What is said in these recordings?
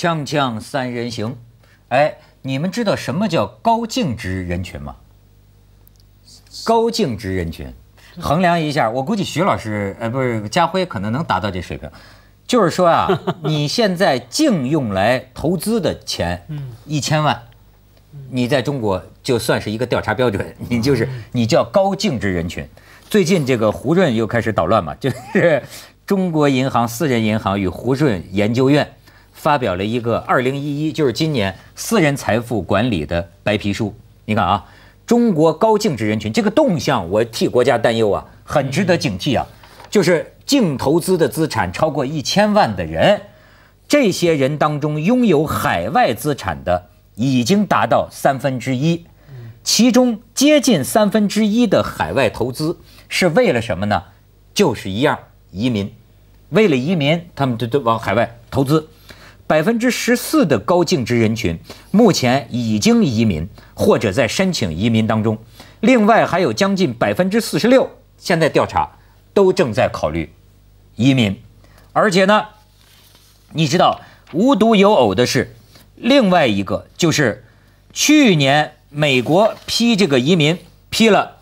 锵锵三人行，哎，你们知道什么叫高净值人群吗？高净值人群，衡量一下，我估计徐老师，不是家辉，可能能达到这水平。就是说啊，你现在净用来投资的钱，1000万，你在中国就算是一个调查标准，你叫高净值人群。最近这个胡润又开始捣乱嘛，就是中国银行私人银行与胡润研究院发表了一个2011，就是今年私人财富管理的白皮书。你看啊，中国高净值人群这个动向，我替国家担忧啊，很值得警惕啊。就是净投资的资产超过1000万的人，这些人当中拥有海外资产的已经达到1/3，其中接近1/3的海外投资是为了什么呢？就是一样，移民。为了移民，他们都往海外投资。14%的高净值人群目前已经移民或者在申请移民当中，另外还有将近46%，现在调查都正在考虑移民。而且呢，你知道无独有偶的是，另外一个就是去年美国批这个移民批了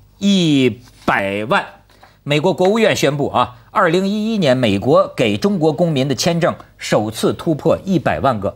100万，美国国务院宣布啊，2011年美国给中国公民的签证首次突破100万个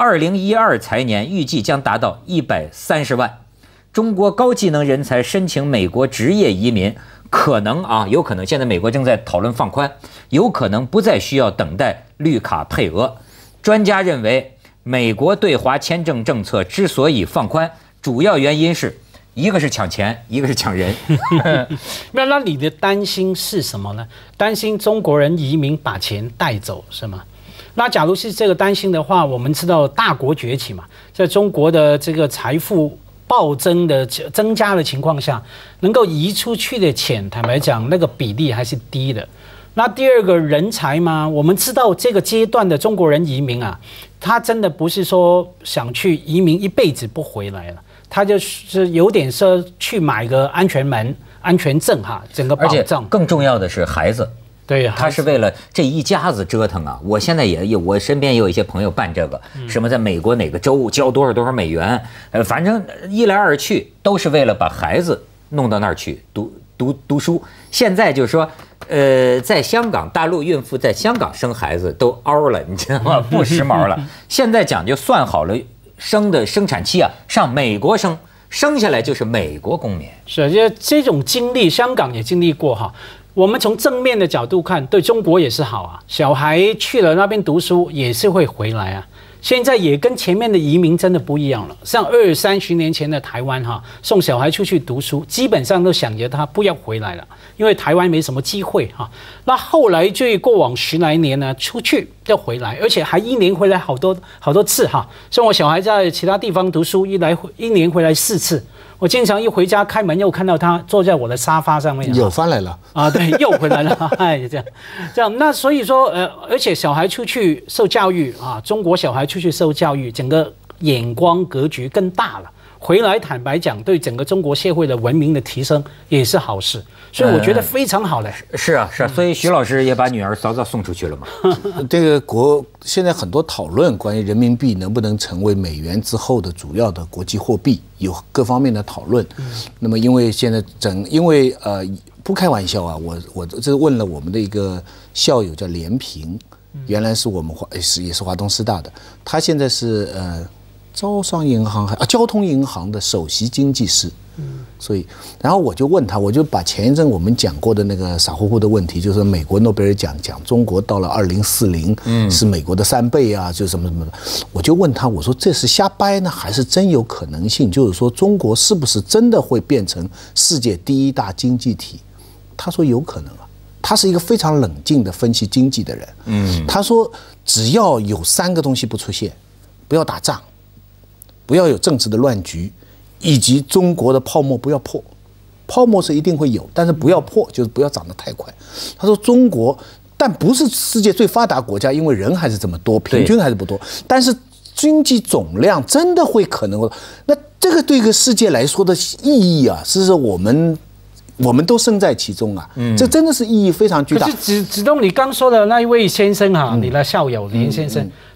，2012财年预计将达到130万。中国高技能人才申请美国职业移民，有可能现在美国正在讨论放宽，有可能不再需要等待绿卡配额。专家认为，美国对华签证政策之所以放宽，主要原因是一个是抢钱，一个是抢人。 那你的担心是什么呢？担心中国人移民把钱带走是吗？那假如是这个担心的话，我们知道大国崛起嘛，在中国的这个财富暴增的增加的情况下，能够移出去的钱，坦白讲，那个比例还是低的。那第二个人才嘛，我们知道这个阶段的中国人移民啊，他真的不是说想去移民一辈子不回来了，他就是有点说去买个安全门、安全证哈，整个保障。 更重要的是孩子。 对， 他是为了这一家子折腾啊！我现在也有，我身边也有一些朋友办这个，什么在美国哪个州交多少美元，反正一来二去都是为了把孩子弄到那儿去读书。现在就是说，在香港，大陆孕妇在香港生孩子都凹了，你知道吗？不时髦了。现在讲究算好了生的生产期啊，上美国生下来就是美国公民。 是，这种经历，香港也经历过哈。我们从正面的角度看，对中国也是好啊。小孩去了那边读书，也是会回来啊。现在也跟前面的移民真的不一样了。像20-30年前的台湾哈，送小孩出去读书，基本上都想着他不要回来了，因为台湾没什么机会哈。那后来就过往10来年呢，出去就回来，而且还1年回来好多次哈。像我小孩在其他地方读书，一年回来4次。我经常一回家开门，又看到他坐在我的沙发上面， 又翻来了啊，对，又回来了，哎，这样，那所以说，而且小孩出去受教育啊，中国小孩出去受教育，整个眼光格局更大了。回来坦白讲，对整个中国社会的文明的提升也是好事，所以我觉得非常好嘞。 是啊，所以徐老师也把女儿早早送出去了嘛。 这个现在很多讨论关于人民币能不能成为美元之后的主要的国际货币，有各方面的讨论。那么因为现在不开玩笑啊，我这问了我们的一个校友叫连平，原来是我们也是华东师大的，他现在是招商银行交通银行的首席经济师，所以，然后我就问他，我就把前一阵我们讲过的那个傻乎乎的问题，就是美国诺贝尔奖讲中国到了2040，是美国的3倍啊，就什么什么的，我就问他，我说这是瞎掰呢，还是真有可能性？就是说中国是不是真的会变成世界第1大经济体？他说有可能啊，他是一个非常冷静的分析经济的人，他说只要有3个东西不出现，不要打仗。不要有政治的乱局，以及中国的泡沫不要破，泡沫是一定会有，但是不要破，就是不要涨得太快。他说中国，但不是世界最发达国家，因为人还是这么多，平均还是不多，但是经济总量真的会可能，那这个对一个世界来说的意义啊，是我们都身在其中啊，这真的是意义非常巨大。 可是子东，你刚说的那一位先生哈，你的校友连先生。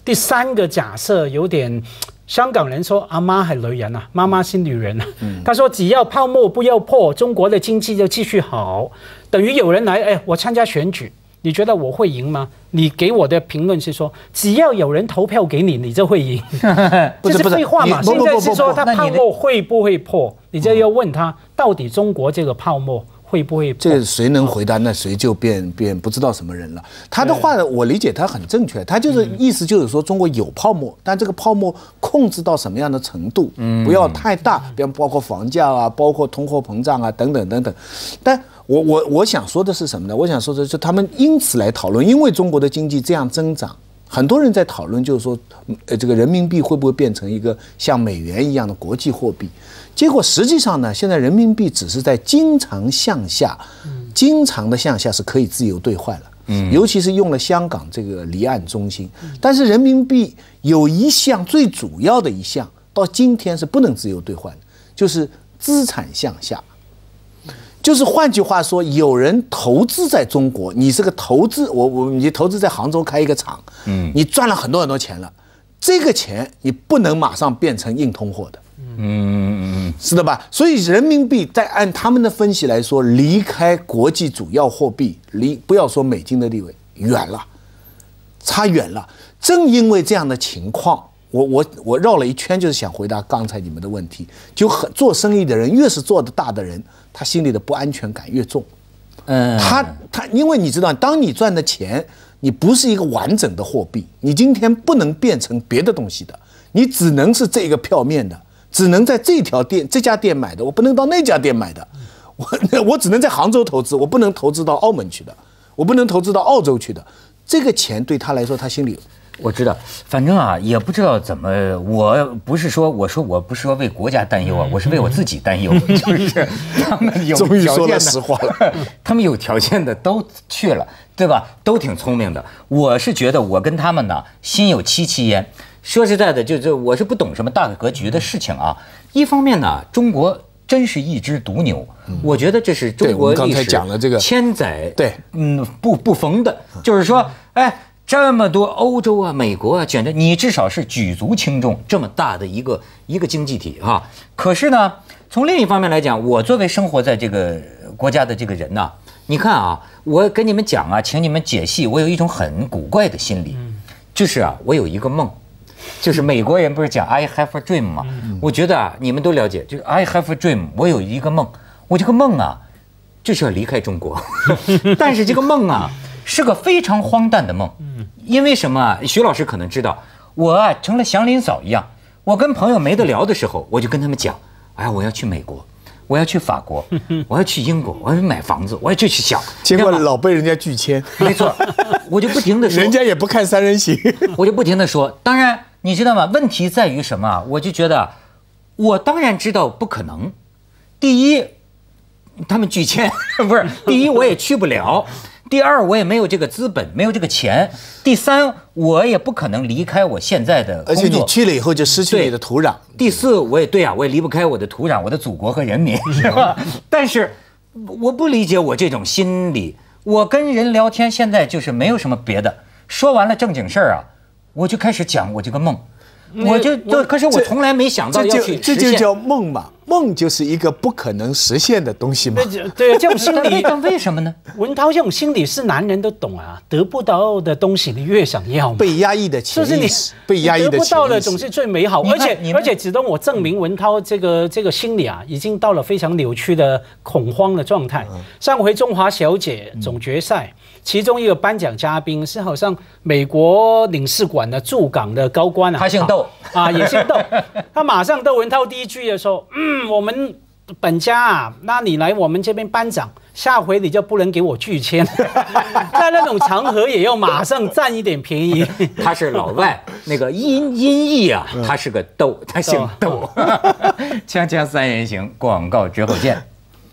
第三个假设有点，香港人说阿妈係女人啊，媽媽是女人啊。他說只要泡沫不要破，中國的經濟就繼續好。等於有人來，哎，我參加選舉，你覺得我會贏嗎？你給我的評論是說，只要有人投票給你，你就會贏。這是廢話嘛？現在是說它泡沫會不會破？你就要問他，到底中國這個泡沫會不會破？ 这个谁能回答，那谁就变不知道什么人了。他的话我理解他很正确，他就是意思就是说中国有泡沫，但这个泡沫控制到什么样的程度，不要太大，比方包括房价啊，包括通货膨胀啊等等等等。但我想说的是什么呢？我想说的是他们因此来讨论，因为中国的经济这样增长。很多人在讨论，就是说，这个人民币会不会变成一个像美元一样的国际货币？结果实际上呢，现在人民币只是在经常向下，经常的向下是可以自由兑换了。尤其是用了香港这个离岸中心，但是人民币有一项最主要的一项，到今天是不能自由兑换的，就是资产向下。就是换句话说，有人投资在中国，你这个投资，你投资在杭州开一个厂，你赚了很多很多钱了，这个钱你不能马上变成硬通货的，是的吧？所以人民币在按他们的分析来说，离开国际主要货币，不要说美金的地位，远了，差远了。正因为这样的情况。我绕了一圈，就是想回答刚才你们的问题。就做生意的人，越是做得大的人，他心里的不安全感越重。他因为你知道，当你赚的钱，你不是一个完整的货币，你今天不能变成别的东西的，你只能是这个票面的，只能在这家店买的，我不能到那家店买的。我只能在杭州投资，我不能投资到澳门去的，我不能投资到澳洲去的。这个钱对他来说，他心里。 我知道，反正啊，也不知道怎么，我不是说为国家担忧啊，我是为我自己担忧，就是他们有终于说了实话了， 他们有条件的都去了，对吧？都挺聪明的。我是觉得我跟他们呢心有戚戚焉。说实在的，就我是不懂什么大格局的事情啊。一方面呢，中国真是一只独牛，我觉得这是中国历史千载不逢的，就是说，哎。这么多欧洲啊、美国啊卷着，你至少是举足轻重，这么大的一个经济体哈。可是呢，从另一方面来讲，我作为生活在这个国家的这个人呢，你看啊，我跟你们讲啊，请你们解析，我有一种很古怪的心理，就是啊，我有一个梦，就是美国人不是讲 I have a dream 吗？我觉得啊，你们都了解，就是 I have a dream， 我有一个梦，我这个梦啊，就是要离开中国，但是这个梦啊。是个非常荒诞的梦，因为什么啊？徐老师可能知道，我啊成了祥林嫂一样。我跟朋友没得聊的时候，我就跟他们讲，哎，我要去美国，我要去法国，我要去英国，我要买房子，我要去想。 结果老被人家拒签。 没错，我就不停的说， 人家也不看三人行， 我就不停的说。当然，你知道吗？问题在于什么？我就觉得，我当然知道不可能。第一，他们拒签，不是；第一，我也去不了。第二，我也没有这个资本，没有这个钱。第三，我也不可能离开我现在的工作， 而且你去了以后就失去你的土壤。 第四，我也离不开我的土壤、我的祖国和人民，是吧？但是我不理解我这种心理。我跟人聊天，现在就是没有什么别的，说完了正经事儿啊，我就开始讲我这个梦。可是我从来没想到要去实现， 这就叫梦嘛。梦就是一个不可能实现的东西嘛。 对，这种心理， 但为什么呢？ 文涛这种心理是男人都懂啊，得不到的东西你越想要嘛。 被压抑的潜意识，被压抑的得不到的总是最美好。而且子东，我证明文涛这个心理啊，已经到了非常扭曲的恐慌的状态。上回中华小姐总决赛，其中一个颁奖嘉宾是好像美国领事馆的驻港的高官啊， 他姓窦啊，也姓窦。他马上窦文涛第一句的时候，我们本家啊，那你来我们这边颁奖，下回你就不能给我拒签。在那种场合也要马上占一点便宜。 他是老外，那个音译啊，他是个窦，他姓窦。锵锵三人行，广告之后见。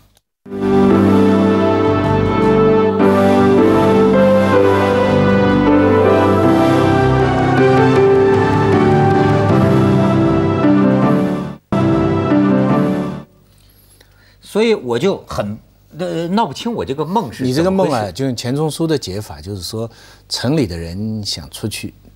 所以我就很闹不清我这个梦是你这个梦啊，就用钱钟书的解法，就是说城里的人想出去，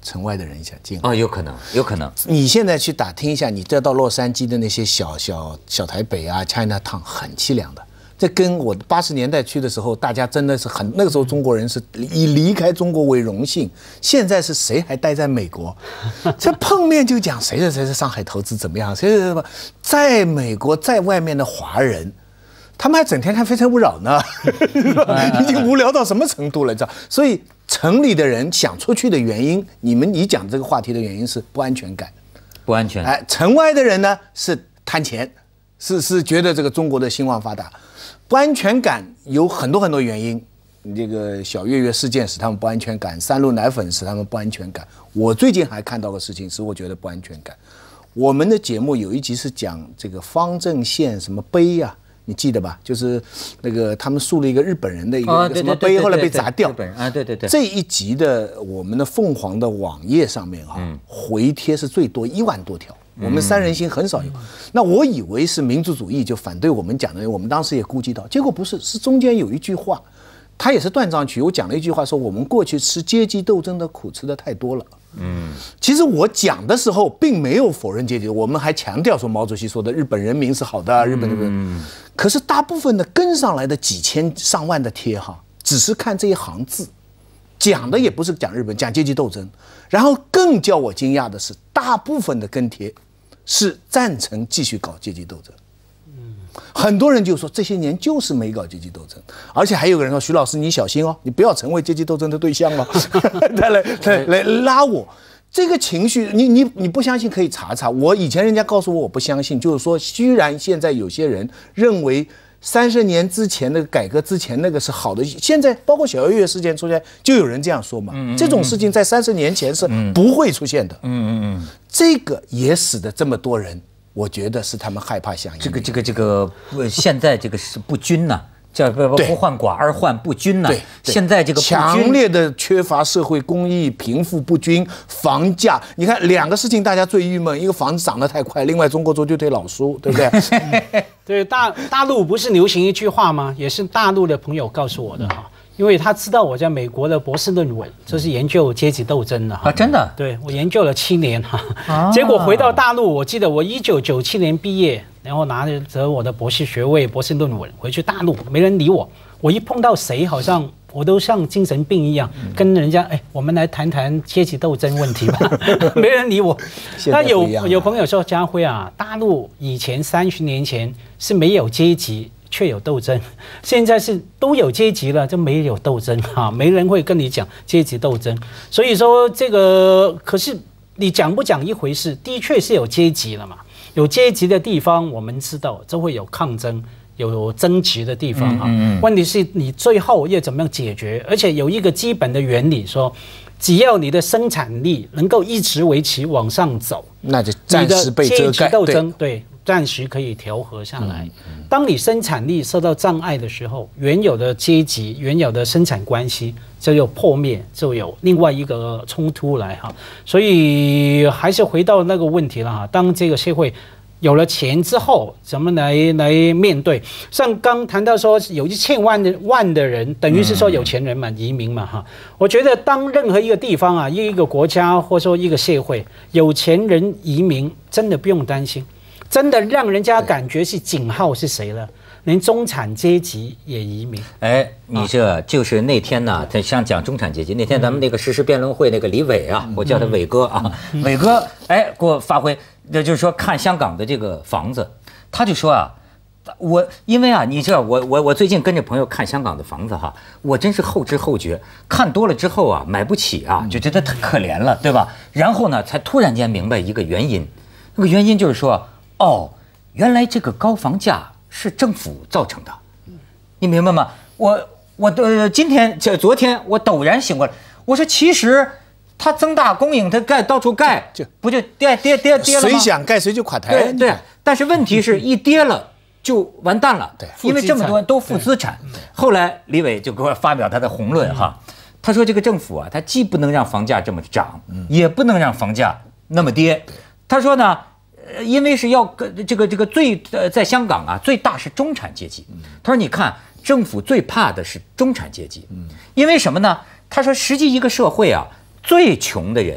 城外的人想进啊，有可能，有可能。 你现在去打听一下，你再到洛杉矶的那些小台北啊 ，Chinatown 很凄凉的。这跟我80年代去的时候，大家真的是那个时候中国人是以离开中国为荣幸。现在是谁还待在美国？这碰面就讲谁在上海投资怎么样，谁在美国在外面的华人。他们还整天看《非诚勿扰》呢，已经无聊到什么程度了，你知道？所以城里的人想出去的原因，你讲这个话题的原因是不安全感， 不安全。 哎，城外的人呢是贪钱，是觉得这个中国的兴旺发达，不安全感有很多原因。这个小月月事件使他们不安全感，三鹿奶粉使他们不安全感。我最近还看到个事情使我觉得不安全感。我们的节目有一集是讲这个方正县什么碑啊。你记得吧？就是那个他们树了一个日本人的一个什么碑，后来被砸掉。 日本人啊，对。 这一集的我们的凤凰的网页上面回贴是最多1万多条。我们三人行很少有。那我以为是民族主义就反对我们讲的，我们当时也估计到，结果不是，是中间有一句话，他也是断章取义。我讲了一句话说，我们过去吃阶级斗争的苦吃的太多了。其实我讲的时候并没有否认阶级，我们还强调说毛主席说的日本人民是好的，日本人。可是大部分的跟上来的几千上万的贴只是看这一行字，讲的也不是讲日本，讲阶级斗争。然后更叫我惊讶的是，大部分的跟贴是赞成继续搞阶级斗争。很多人就说这些年就是没搞阶级斗争，而且还有个人说徐老师你小心哦，你不要成为阶级斗争的对象哦，他来拉我。这个情绪，你不相信可以查查。我以前人家告诉我不相信，就是说，虽然现在有些人认为30年之前那个改革之前那个是好的，现在包括小月月事件出现，就有人这样说嘛。这种事情在30年前是不会出现的。这个也使得这么多人。我觉得是他们害怕想移民。这个， 现在这个是不均呐，叫不患寡而患不均呐。现在这个强烈的缺乏社会公益，贫富不均，房价，你看2个事情大家最郁闷，一个房子涨得太快，另外中国做就对老输，对不对？ 对，大陆不是流行一句话吗？也是大陆的朋友告诉我的哈。因为他知道我在美国的博士论文就是研究阶级斗争的啊，真的， 对我研究了7年结果回到大陆，我记得我1997年毕业，然后拿着我的博士学位、博士论文回去大陆，没人理我。我一碰到谁，好像我都像精神病一样，跟人家我们来谈谈阶级斗争问题吧，没人理我。那有朋友说，家辉啊，大陆以前30年前是没有阶级。却有斗争，现在是都有阶级了，就没有斗争没人会跟你讲阶级斗争。所以说这个，可是你讲不讲一回事，的确是有阶级了嘛。有阶级的地方，我们知道就会有抗争，有争执的地方问题是你最后要怎么样解决？而且有一个基本的原理说，只要你的生产力能够一直维持往上走， 那就暂时被遮盖。 阶级斗争对。暂时可以调和下来。当你生产力受到障碍的时候，原有的阶级、原有的生产关系就有破灭，就有另外一个冲突来所以还是回到那个问题了当这个社会有了钱之后，怎么来面对？像刚谈到说有1000万的人，等于是说有钱人嘛，移民嘛我觉得当任何一个地方一个国家或者说一个社会有钱人移民，真的不用担心。真的让人家感觉是井号是谁了？连中产阶级也移民。 你这就是那天呢，他像讲中产阶级那天咱们那个时事辩论会那个李伟我叫他伟哥伟哥给我发挥，就是说看香港的这个房子，他就说因为你知道我最近跟着朋友看香港的房子我真是后知后觉，看多了之后买不起就觉得太可怜了，对吧？然后呢，才突然间明白一个原因，那个原因就是说。原来这个高房价是政府造成的，你明白吗？昨天我陡然醒过来，我说其实它增大供应，它到处盖，不就跌了吗？ 谁想盖谁就垮台。 对，但是问题是一跌了就完蛋了，因为这么多人都负资产。后来李伟就给我发表他的宏论他说这个政府他既不能让房价这么涨，也不能让房价那么跌。他说呢。因为是要这个在香港最大是中产阶级。他说你看政府最怕的是中产阶级，因为什么呢？他说实际一个社会最穷的人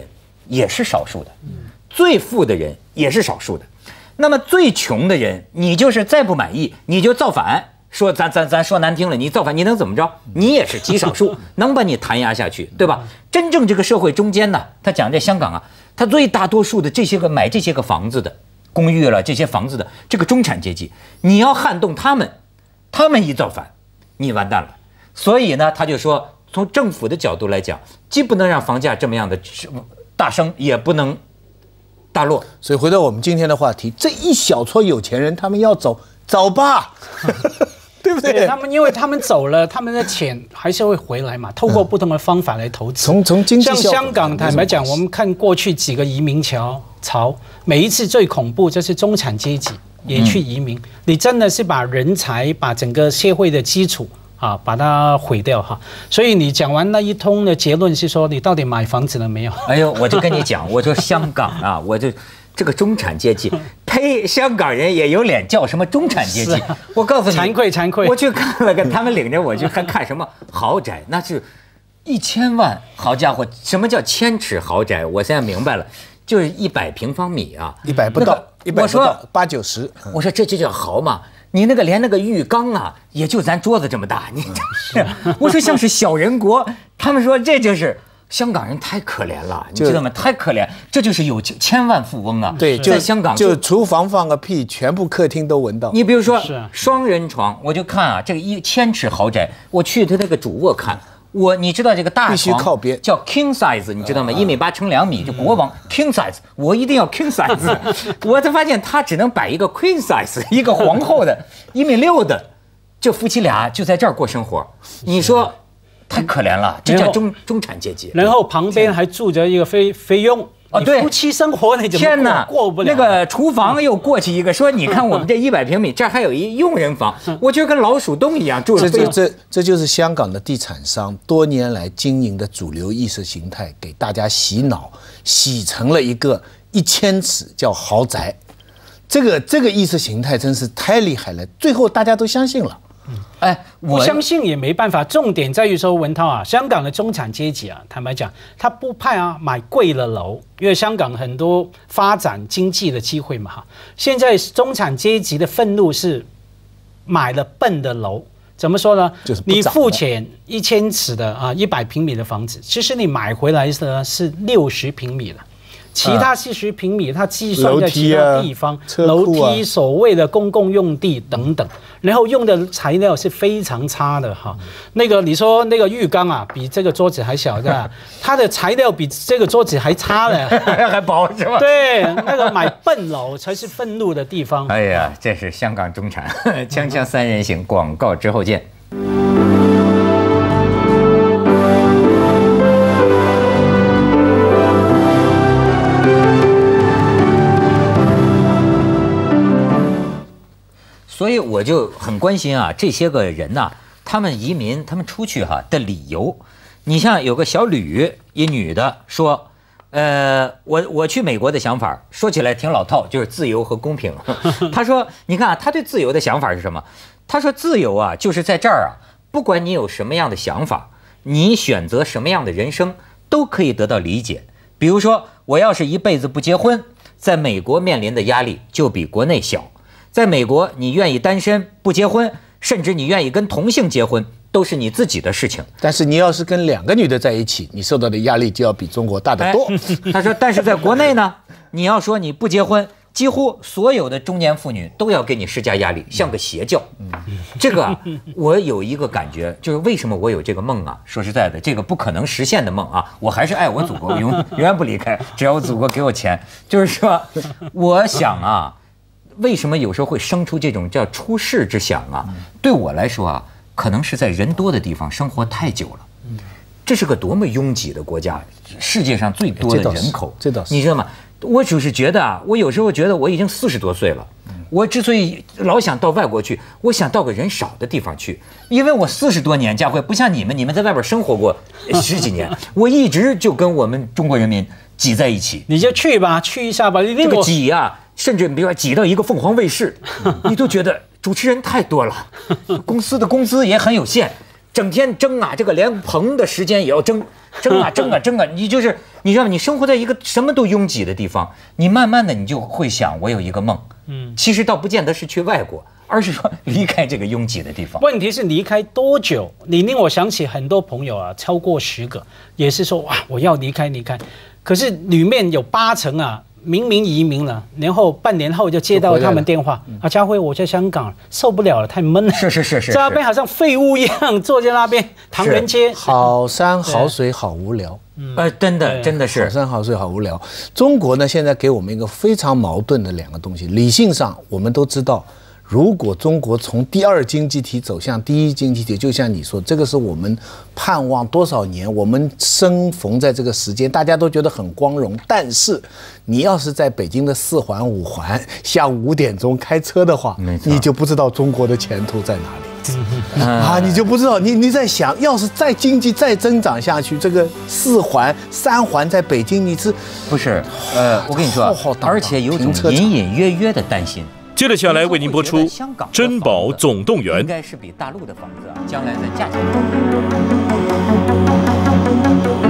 也是少数的，最富的人也是少数的。那么最穷的人，你就是再不满意，你就造反。说咱说难听了，你造反，你能怎么着？你也是极少数，能把你弹压下去，对吧？真正这个社会中间呢，他讲这香港啊，他最大多数的这些个买这些个房子的公寓了，这些房子的这个中产阶级，你要撼动他们一造反，你完蛋了。所以呢，他就说，从政府的角度来讲，既不能让房价这么样的大升，也不能大落。 所以回到我们今天的话题，这一小撮有钱人，他们要走吧，对不对？ 因为他们走了，他们的钱还是会回来嘛，透过不同的方法来投资。 从经济像香港，坦白讲，我们看过去几个移民潮，每一次最恐怖就是中产阶级也去移民，你真的是把人才、把整个社会的基础啊，把它毁掉哈。所以你讲完那一通的结论是说，你到底买房子了没有？ 哎呦，我就跟你讲，我说香港啊，这个中产阶级，呸！香港人也有脸叫什么中产阶级？我告诉你， 惭愧！ 我去看了个，他们领着我去看什么豪宅，那是1000万，好家伙！什么叫千尺豪宅？我现在明白了，就是100平方米啊 ，100不到，100不到，80、90。 我说这就叫豪嘛？你那个连那个浴缸啊，也就咱桌子这么大，你这是？我说像是小人国，他们说这就是。香港人太可怜了，你知道吗？太可怜，这就是有千万富翁啊！ 对， 在香港就厨房放个屁，全部客厅都闻到。 你比如说双人床，我就看啊，这个1000尺豪宅，我去他那个主卧看，你知道这个大床必须靠边， 叫 king size， 你知道吗？1.8米乘2米，就国王 king size， 我一定要 king size。我才发现他只能摆一个 queen size， 一个皇后的1.6米的，这夫妻俩就在这儿过生活，你说。太可怜了，这叫中产阶级。 然后旁边还住着一个菲佣啊， 对， 夫妻生活你怎么天哪过不了？ 那个厨房又过去一个，说你看我们这100平米，这还有一佣人房，我觉得跟老鼠洞一样住了。 这就是香港的地产商多年来经营的主流意识形态，给大家洗脑，洗成了一个1000尺叫豪宅。这个意识形态真是太厉害了，最后大家都相信了。 哎，我相信也没办法。重点在于说，文涛啊，香港的中产阶级啊，坦白讲，他不怕买贵了楼，因为香港很多发展经济的机会嘛哈。现在中产阶级的愤怒是买了笨的楼，怎么说呢？你付钱1000尺的100平米的房子，其实你买回来的是60平米的。其他40平米，它计算在其他地方，楼梯、所谓的公共用地等等，然后用的材料是非常差的哈。那个你说那个浴缸啊，比这个桌子还小的，它的材料比这个桌子还差的， 还薄是吧？ 对，那个买笨楼才是愤怒的地方。 哎呀，这是香港中产，锵锵三人行，广告之后见。所以我就很关心啊，这些个人呐，他们移民，他们出去的理由。你像有个小吕，一女的说，我去美国的想法，说起来挺老套，就是自由和公平。她说，你看啊，她对自由的想法是什么？她说自由啊，就是在这儿啊，不管你有什么样的想法，你选择什么样的人生，都可以得到理解。比如说，我要是一辈子不结婚，在美国面临的压力就比国内小。在美国，你愿意单身不结婚，甚至你愿意跟同性结婚，都是你自己的事情。 但是你要是跟2个女的在一起，你受到的压力就要比中国大得多。 他说，但是在国内呢，你要说你不结婚，几乎所有的中年妇女都要给你施加压力，像个邪教。这个我有一个感觉，就是为什么我有这个梦啊？说实在的，这个不可能实现的梦啊，我还是爱我祖国，永远不离开，只要我祖国给我钱。就是说，我想啊。为什么有时候会生出这种叫出世之想啊？对我来说啊，可能是在人多的地方生活太久了。这是个多么拥挤的国家，世界上最多的人口， 这倒是， 你知道吗？我就是觉得啊，我有时候觉得我已经40多岁了。我之所以老想到外国去，我想到个人少的地方去，因为我40多年，家辉不像你们在外边生活过10几年，我一直就跟我们中国人民挤在一起。 你就去吧，去一下吧。 这个挤啊，甚至比如说挤到一个凤凰卫视，你都觉得主持人太多了，公司的工资也很有限。 整天争啊，这个连棚的时间也要争啊，你知道吗？你生活在一个什么都拥挤的地方，你慢慢的你就会想，我有一个梦，其实倒不见得是去外国，而是说离开这个拥挤的地方。 问题是离开多久？你令我想起很多朋友啊，超过10个，也是说哇，我要离开，可是里面有8成啊。明明移民了，然后半年后就接到他们电话，家辉，我在香港受不了了，太闷了。 是， 在那边好像废物一样，坐在那边唐人街， 好山好水好无聊。 真的是好山好水好无聊。中国呢，现在给我们一个非常矛盾的2个东西。理性上，我们都知道，如果中国从第2经济体走向第1经济体，就像你说，这个是我们盼望多少年，我们生逢在这个时间，大家都觉得很光荣。但是，你要是在北京的4环、5环，下午5点钟开车的话，你就不知道中国的前途在哪里。你就不知道，你在想，要是再经济再增长下去，这个4环、3环在北京，你是不是？我跟你说，而且有种隐隐约约的担心。 接着下来为您播出《珍宝总动员》， 应该是比大陆的房子将来在价钱。